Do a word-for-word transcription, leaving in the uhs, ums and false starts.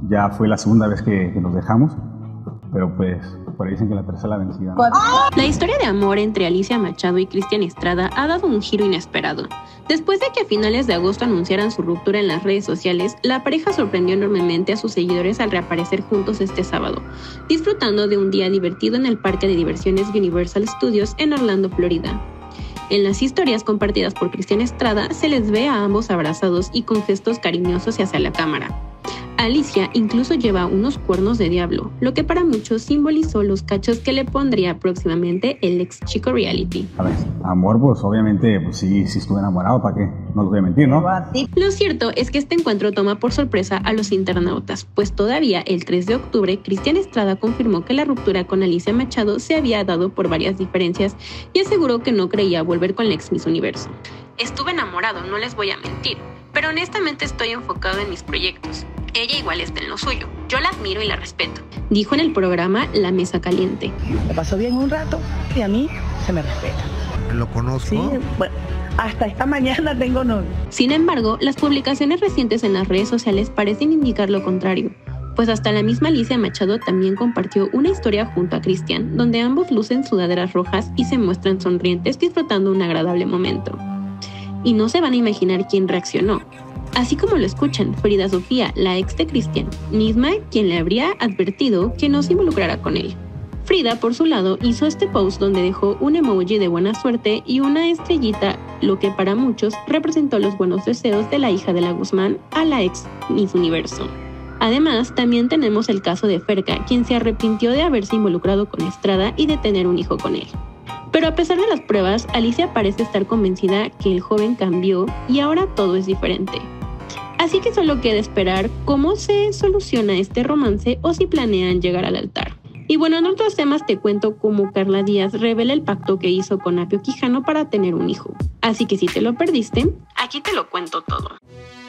Ya fue la segunda vez que, que nos dejamos, pero pues por ahí dicen que la tercera la vencida, ¿no? La historia de amor entre Alicia Machado y Cristian Estrada ha dado un giro inesperado. Después de que a finales de agosto anunciaran su ruptura en las redes sociales, la pareja sorprendió enormemente a sus seguidores al reaparecer juntos este sábado, disfrutando de un día divertido en el parque de diversiones Universal Studios en Orlando, Florida. En las historias compartidas por Cristian Estrada se les ve a ambos abrazados y con gestos cariñosos hacia la cámara. Alicia incluso lleva unos cuernos de diablo, lo que para muchos simbolizó los cachos que le pondría próximamente el ex Chico Reality. A ver, amor, pues obviamente, pues sí, sí estuve enamorado, ¿para qué? No les voy a mentir, ¿no? Lo cierto es que este encuentro toma por sorpresa a los internautas, pues todavía el tres de octubre, Cristian Estrada confirmó que la ruptura con Alicia Machado se había dado por varias diferencias y aseguró que no creía volver con la ex Miss Universo. Estuve enamorado, no les voy a mentir, pero honestamente estoy enfocado en mis proyectos. Ella igual está en lo suyo. Yo la admiro y la respeto, dijo en el programa La Mesa Caliente. Me pasó bien un rato y a mí se me respeta. ¿Lo conozco? Sí, bueno, hasta esta mañana tengo novio. Sin embargo, las publicaciones recientes en las redes sociales parecen indicar lo contrario, pues hasta la misma Alicia Machado también compartió una historia junto a Cristian, donde ambos lucen sudaderas rojas y se muestran sonrientes disfrutando un agradable momento. Y no se van a imaginar quién reaccionó. Así como lo escuchan, Frida Sofía, la ex de Cristian, misma quien le habría advertido que no se involucrara con él. Frida, por su lado, hizo este post donde dejó un emoji de buena suerte y una estrellita, lo que para muchos representó los buenos deseos de la hija de la Guzmán a la ex Miss Universo. Además, también tenemos el caso de Ferca, quien se arrepintió de haberse involucrado con Estrada y de tener un hijo con él. Pero a pesar de las pruebas, Alicia parece estar convencida que el joven cambió y ahora todo es diferente. Así que solo queda esperar cómo se soluciona este romance o si planean llegar al altar. Y bueno, en otros temas te cuento cómo Carla Díaz revela el pacto que hizo con Apio Quijano para tener un hijo. Así que si te lo perdiste, aquí te lo cuento todo.